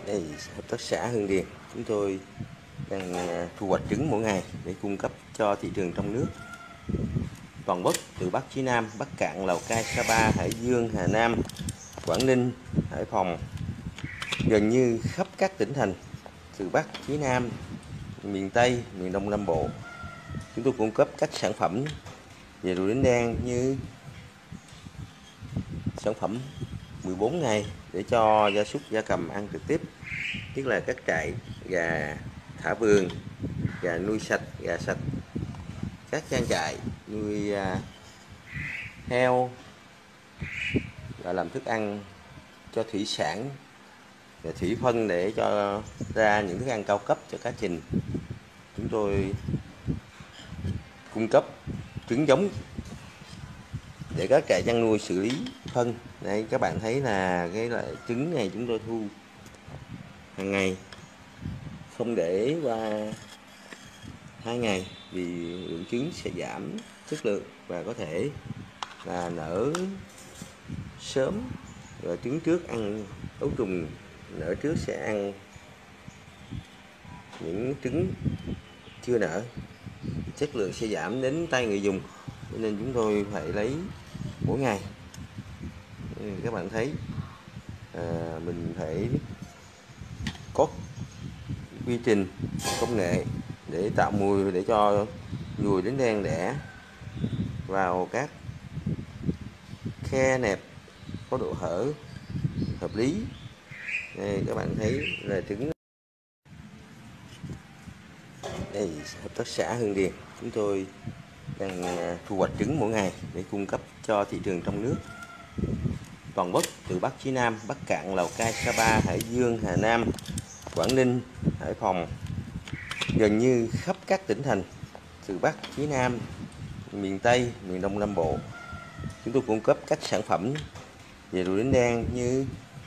Đây, hợp tác xã Hưng Điền chúng tôi đang thu hoạch trứng mỗi ngày để cung cấp cho thị trường trong nước toàn quốc, từ Bắc chí Nam, Bắc Cạn, Lào Cai, Sapa, Hải Dương, Hà Nam, Quảng Ninh, Hải Phòng, gần như khắp các tỉnh thành từ Bắc chí Nam, miền Tây, miền Đông Nam Bộ. Chúng tôi cung cấp các sản phẩm về đùi đính đen như sản phẩm 14 ngày để cho gia súc gia cầm ăn trực tiếp, tức là các trại gà thả vườn, gà nuôi sạch, gà sạch, các trang trại nuôi heo, và làm thức ăn cho thủy sản và thủy phân để cho ra những thức ăn cao cấp cho cá trình. Chúng tôi cung cấp trứng giống để các trại chăn nuôi xử lý phân. Đây các bạn thấy là cái loại trứng này chúng tôi thu hàng ngày, không để qua 2 ngày vì lượng trứng sẽ giảm chất lượng và có thể là nở sớm, rồi trứng trước ăn ấu trùng, nở trước sẽ ăn những trứng chưa nở, chất lượng sẽ giảm đến tay người dùng, cho nên chúng tôi phải lấy mỗi ngày. Các bạn thấy mình phải có quy trình công nghệ để tạo mùi, để cho ruồi đến đen đẻ vào các khe nẹp có độ hở hợp lý. Đây các bạn thấy là trứng. Đây, hợp tác xã Hưng Điền chúng tôi đang thu hoạch trứng mỗi ngày để cung cấp cho thị trường trong nước toàn quốc, từ Bắc chí Nam, Bắc Cạn, Lào Cai, Sapa, Hải Dương, Hà Nam, Quảng Ninh, Hải Phòng, gần như khắp các tỉnh thành từ Bắc chí Nam, miền Tây, miền Đông Nam Bộ. Chúng tôi cung cấp các sản phẩm về đùi đính đen như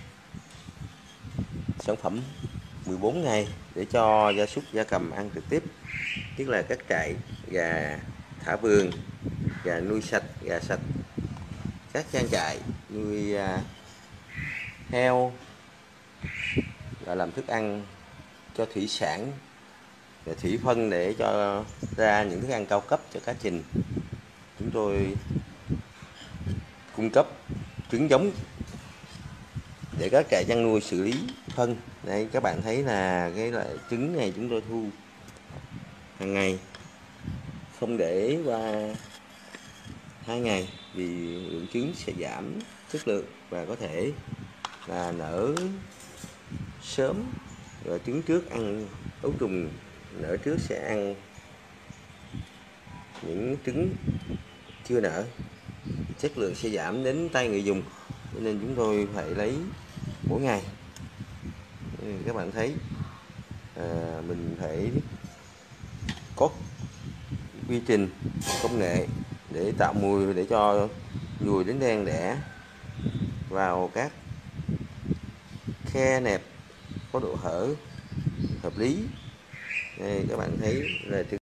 sản phẩm 14 ngày để cho gia súc gia cầm ăn trực tiếp, tức là các trại gà thả vườn, gà nuôi sạch, gà sạch, các trang trại nuôi heo, và làm thức ăn cho thủy sản và thủy phân để cho ra những thức ăn cao cấp cho cá trình. Chúng tôi cung cấp trứng giống để các trại chăn nuôi xử lý phân. Đây các bạn thấy là cái loại trứng này chúng tôi thu hàng ngày, không để qua 2 ngày vì lượng trứng sẽ giảm chất lượng và có thể là nở sớm, rồi trứng trước ăn ấu trùng, nở trước sẽ ăn những trứng chưa nở, chất lượng sẽ giảm đến tay người dùng, cho nên chúng tôi phải lấy mỗi ngày. Các bạn thấy mình phải có quy trình công nghệ để tạo mùi, để cho ruồi đến đen đẻ vào các khe nẹp có độ hở hợp lý. Đây các bạn thấy là